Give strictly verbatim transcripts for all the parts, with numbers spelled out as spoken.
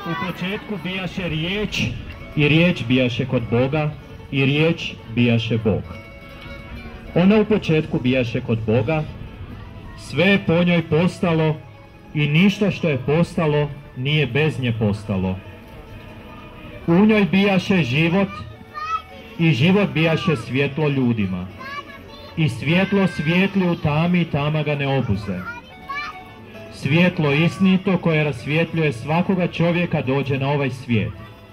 U početku bijaše riječ i riječ bijaše kod Boga i riječ bijaše Bog. Ona u početku bijaše kod Boga, sve je po njoj postalo i ništa što je postalo nije bez nje postalo. U njoj bijaše život i život bijaše svjetlo ljudima. I svjetlo svijetli u tami i tama ga ne obuze. Svjetlo istinito koje rasvjetljuje svakoga čovjeka dođe na ovaj svijet.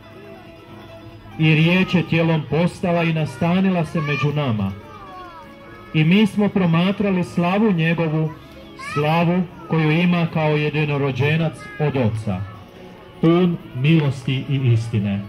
I riječ je tijelom postala i nastanila se među nama. I mi smo promatrali slavu njegovu, slavu koju ima kao jedinorođenac od Oca, pun milosti i istine.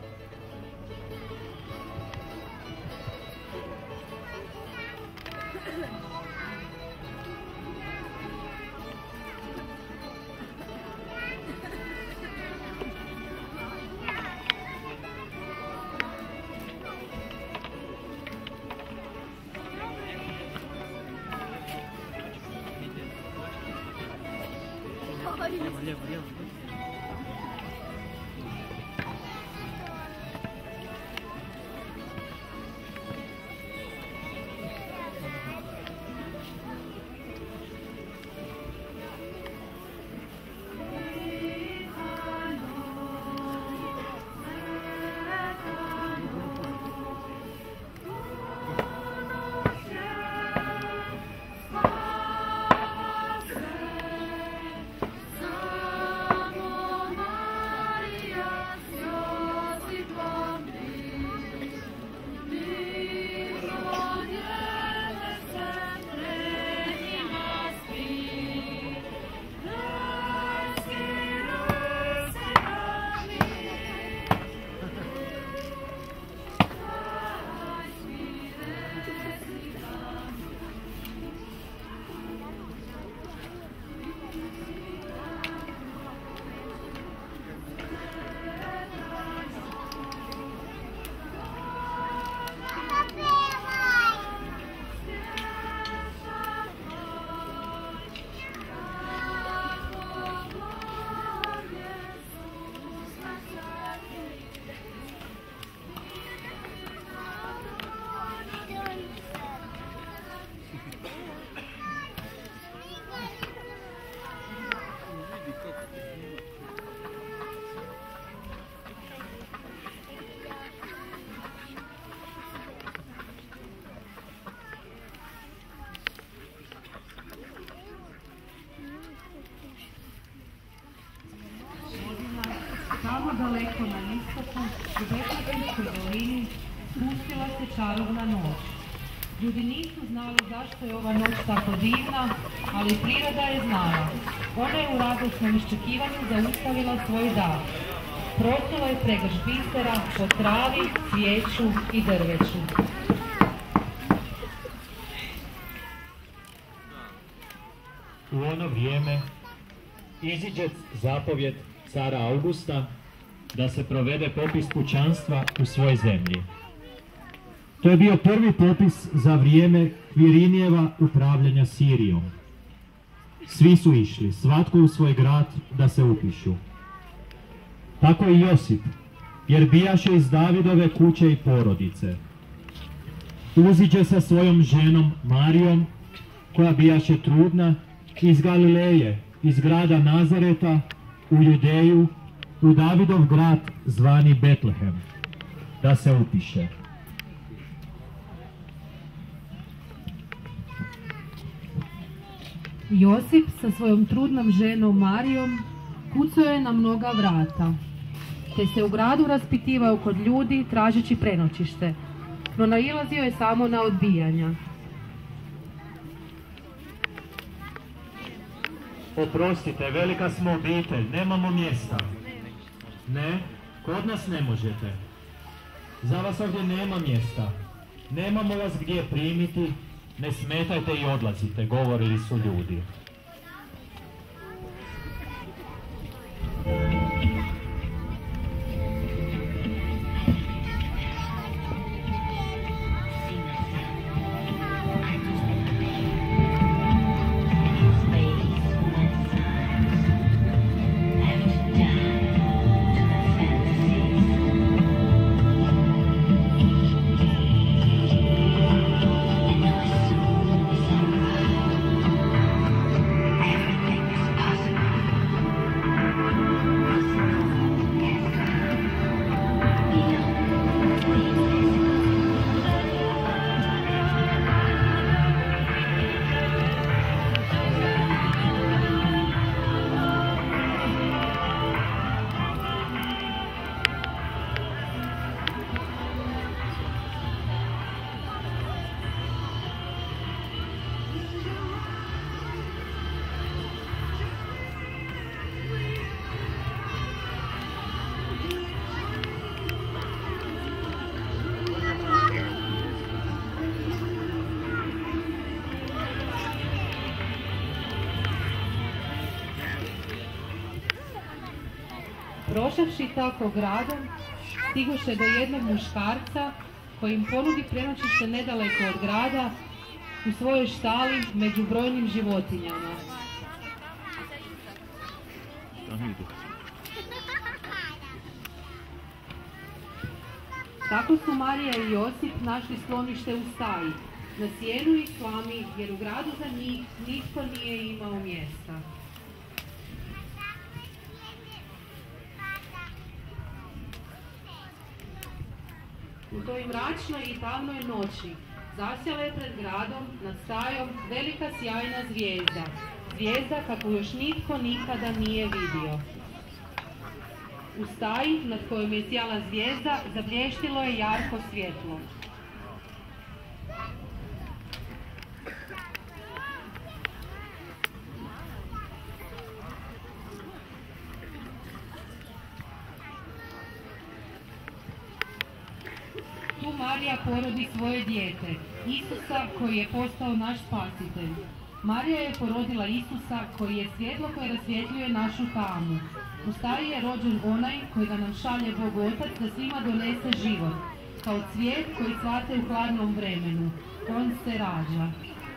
Tamo daleko na istoku, u Betlehemskoj dolini, spustila se čarobna noć. Ljudi nisu znali zašto je ova noć tako divna, ali priroda je znala. Ona je u radosnom iščekivanju zaustavila svoj dah. Prosula je pregrš bisera po travi, cvijeću i drveću. U ono vrijeme iziđe zapovjed cara Augusta da se provede popis pučanstva u svojoj zemlji. To je bio prvi popis za vrijeme Kvirinijeva upravljanja Sirijom. Svi su išli, svatko u svoj grad da se upišu. Tako i Josip, jer bijaše iz Davidove kuće i porodice. Uziđe sa svojom ženom Marijom, koja bijaše trudna, iz Galileje, iz grada Nazareta, u Judeju, u Davidov grad zvani Betlehem, da se upiše. Josip sa svojom trudnom ženom Marijom kucao je na mnoga vrata, te se u gradu raspitivao kod ljudi tražeći prenoćište, no nailazio je samo na odbijanja. Oprostite, velika smo obitelj, nemamo mjesta. Ne, kod nas ne možete. Za vas ovdje nema mjesta. Nemamo vas gdje primiti, ne smetajte i odlazite, govorili su ljudi. Prošavši tako gradom, stiguše do jednog muškarca koji im ponudi prenoćište nedaleko od grada u svojoj štali među brojnim životinjama. Tako su Marija i Josip našli sklonište u staji, na sjenu i slami, jer u gradu za njih nitko nije imao mjesta. U toj mračnoj i tamnoj noći zasjala je pred gradom nad stajom velika sjajna zvijezda, zvijezda kakvu još nitko nikada nije vidio. U staji nad kojom je sjala zvijezda zablještilo je jarko svjetlo. Tu Marija porodi svoje dijete, Isusa koji je postao naš spasitelj. Marija je porodila Isusa koji je svjetlo koje rasvjetljuje našu tamu. U staji je rođen onaj koji ga nam šalje Bog Otac da svima donese život, kao cvijet koji cvate u hladnom vremenu. On se rađa.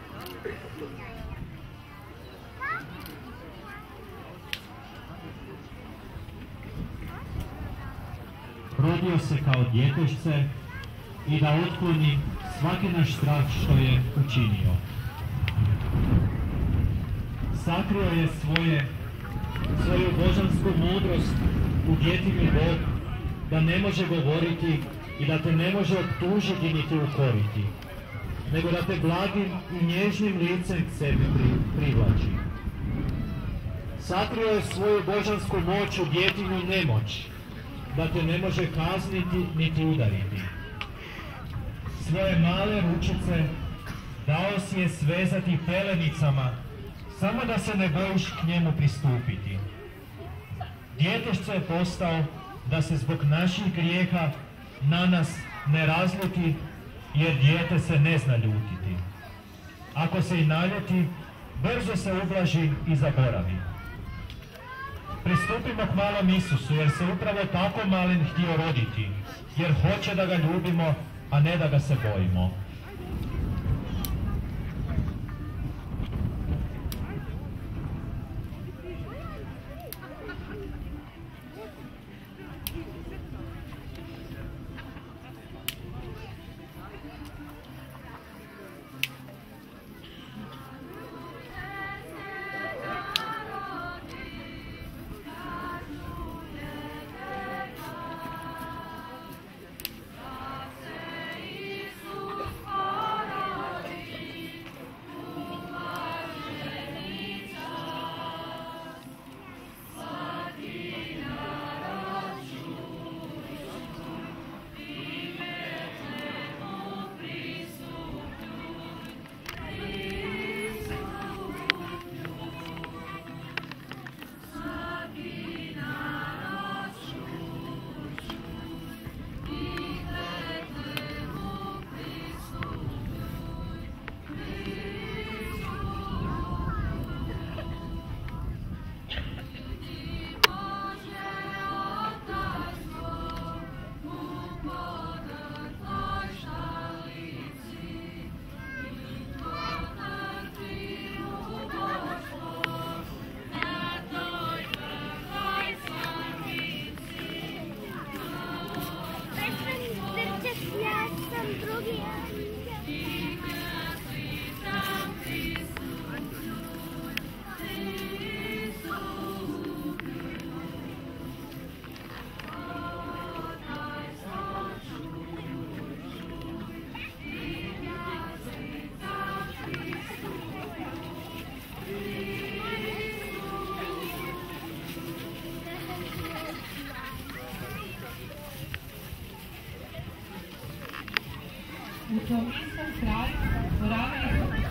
Rodio se kao djetešce i da otkloni svaki naš strah što je učinio. Sakrio je svoje, svoju božansku mudrost u djetinju Bog, da ne može govoriti i da te ne može optužiti niti ukoriti, nego da te blagim i nježnim licem k sebi privlači. Sakrio je svoju božansku moć u djetinju nemoć, da te ne može kazniti niti udariti. Svoje male ručice dao si je svezati pelenicama, samo da se ne bojiš k njemu pristupiti. Djetešce je postao da se zbog naših grijeha na nas ne razljuti, jer dijete se ne zna ljutiti. Ako se i naljuti, brzo se ublaži i zaboravi. Pristupimo k malom Isusu, jer se upravo tako malen htio roditi, jer hoće da ga ljubimo, a ne da ga se bojimo. U tom istom kraju boravili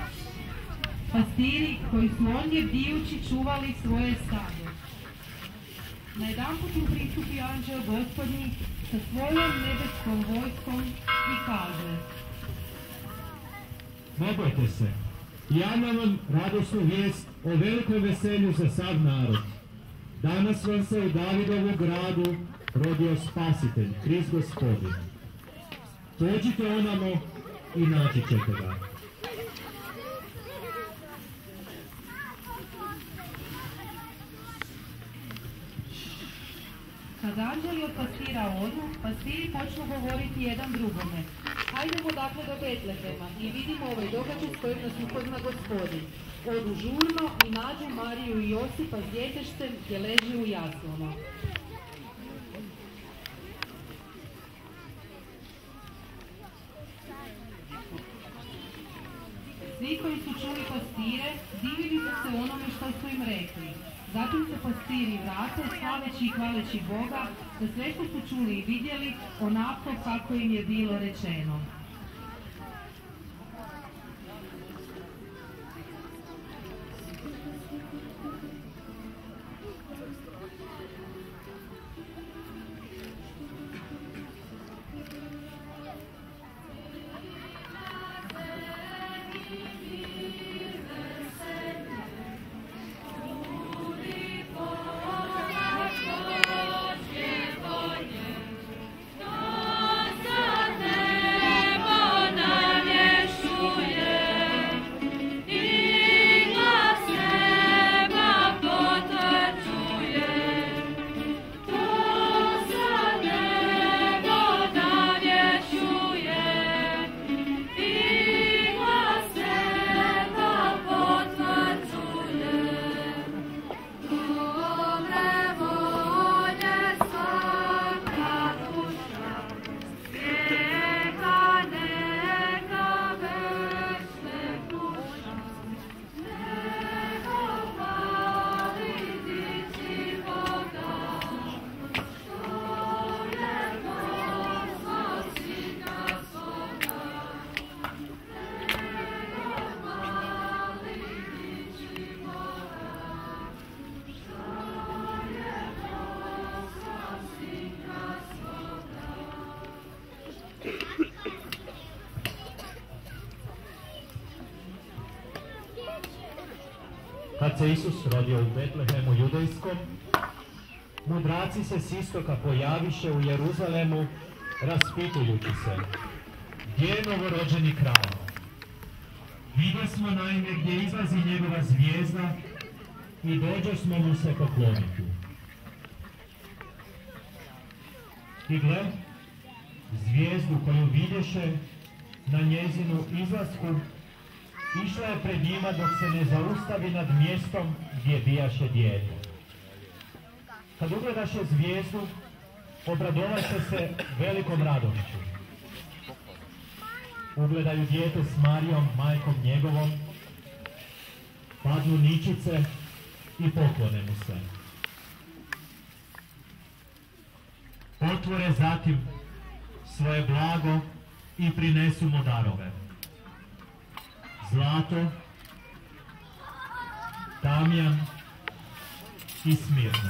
pastiri koji su ondje bdijući čuvali svoje stado. Najedanput im pristupi anđeo Gospodnji sa svojom nebeskom vojskom i kaže: Ne bojte se, javljam vam radosnu vijest o velikom veselju za sav narod. Danas vam se u Davidovu gradu rodio Spasitelj, Krist Gospodin. Pođite onamo i naći ćete ga. Kad anđeli od pastira odu, pastiri počnu govoriti jedan drugome. Hajdemo dakle do Betlehema i vidimo ovaj događaj s kojim nas upozna Gospodin. Odu žurno i nađu Mariju i Josipa s djetešcem gdje leži u jaslama. Svi koji su čuli pastire, divili su se onome što su im rekli. Zatim se pastiri vrate, slaveći i hvaleći Boga, da sve što su čuli i vidjeli, onako kako im je bilo rečeno. Kad se Isus rodio u Betlehemu judejskom, mudraci se s istoka pojaviše u Jeruzalemu, raspitujući se, gdje je novorođeni kralj? Vidjeli smo naime gdje izlazi njegova zvijezda i dođo smo mu se pokloniti. I gle, zvijezdu koju vidješe na njezinu izlasku, išla je pred njima dok se ne zaustavi nad mjestom gdje bijaše dijete. Kad ugledaše zvijezdu, obradovaše se velikom radošću. Ugledaju dijete s Marijom, majkom njegovom, padnu ničice i poklone mu se. Otvore zatim svoje blago i prinesu mu darove. Zlato, tamjan i smirno.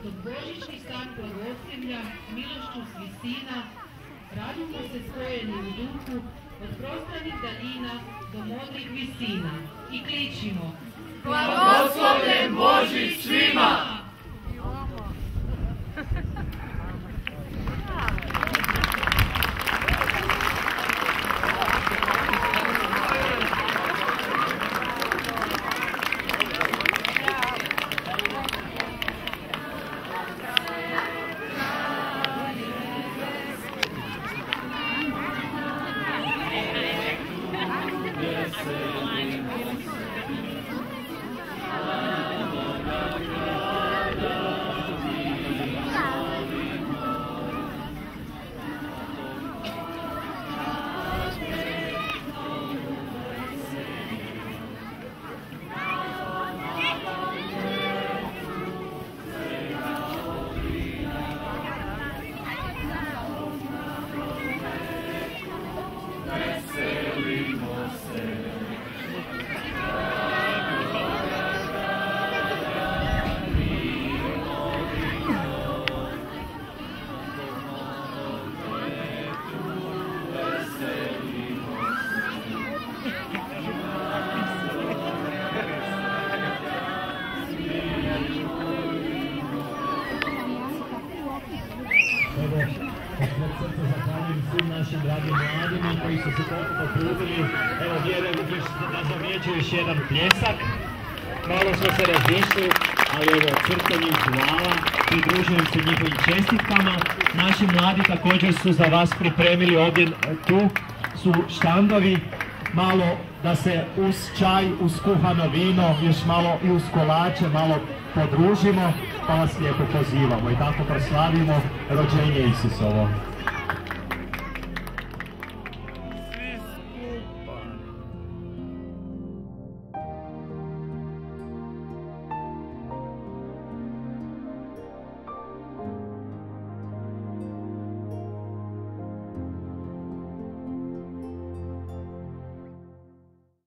dok božićni san blagoslivlja milošću s visina, radimo se spojeni u duhu od prostranih daljina do modrih visina i kličimo: Blagoslovljen Božić svima! Zahvaljujem svim našim dragim mladima koji su se potrudili. Evo, vjerujem da zavjeđu još jedan pljesak. Malo smo se razišli, ali evo, srcem im hvala, pridružujem se njihovim čestitkama. Naši mladi također su za vas pripremili ovdje, tu su štandovi, malo da se uz čaj, uz kuhano vino, još malo i uz kolače, malo podružimo, pa vas lijepo pozivamo i tako proslavimo rođenje Isusovo.